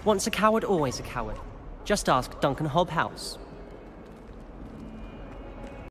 Once a coward, always a coward. Just ask Duncan Hobhouse.